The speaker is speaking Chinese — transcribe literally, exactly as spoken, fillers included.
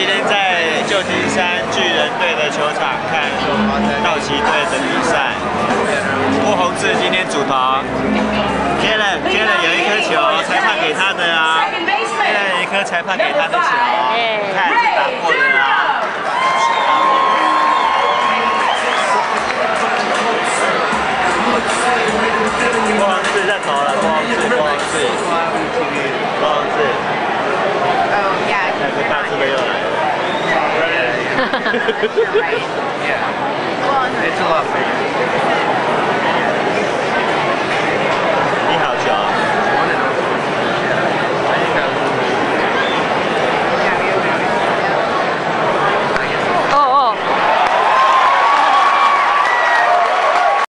今天在旧金山巨人队的球场看道奇队的比赛。郭宏志今天主投 ，Kellen Kellen 有一颗球，裁判给他的啊 ，Kellen 有一颗裁判给他的球，看是打过的啊。 郭宏志认投了，郭宏志，郭宏志，郭宏志。 Oh yeah. 那个大字辈又来了。 Yeah. Well, it's a lot bigger.